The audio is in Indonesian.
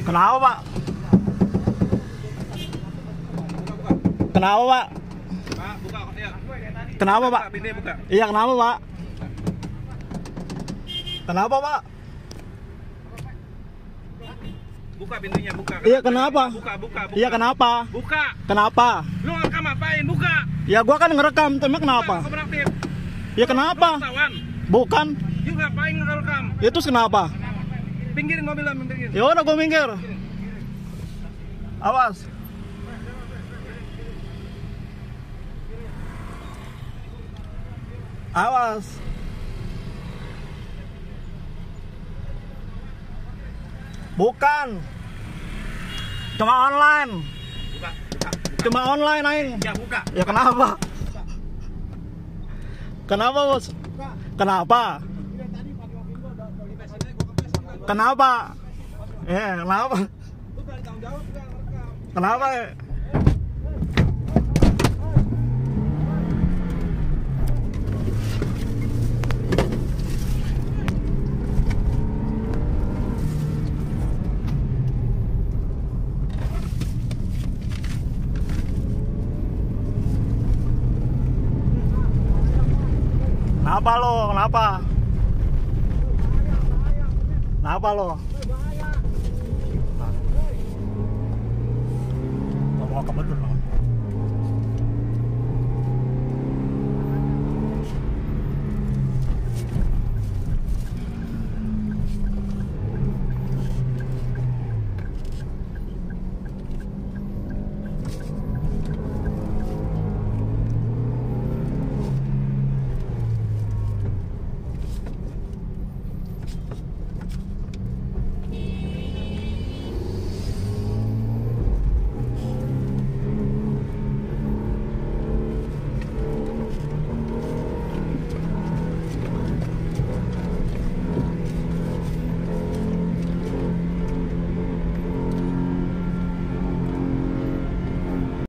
Kenapa, Pak? Kenapa, Pak? Pak, buka kok ya. Kenapa, Pak? Pintunya buka. Iya, kenapa, Pak? Kenapa, Pak? Buka pintunya, buka. Iya, kenapa? Buka. Iya, kenapa? Buka. Kenapa? Lu ngerekam apain? Buka. Ya, gua kan ngerekam, tapi kenapa? Buka, kooperatif. Ya, kenapa? Lu wartawan. Bukan. You ngapain ngerekam? Itu kenapa? Pinggirin mobilnya, pinggir. Ya udah, gua minggir. Awas. Awas. Bukan. Cuma online. Buka. Cuma online, aing. Ya, buka. Ya kenapa? Kenapa, Bos? Kenapa? Kenapa? Kenapa? Kenapa? Kenapa lo? Kenapa? Kenapa lo? Mau ke bedul lo.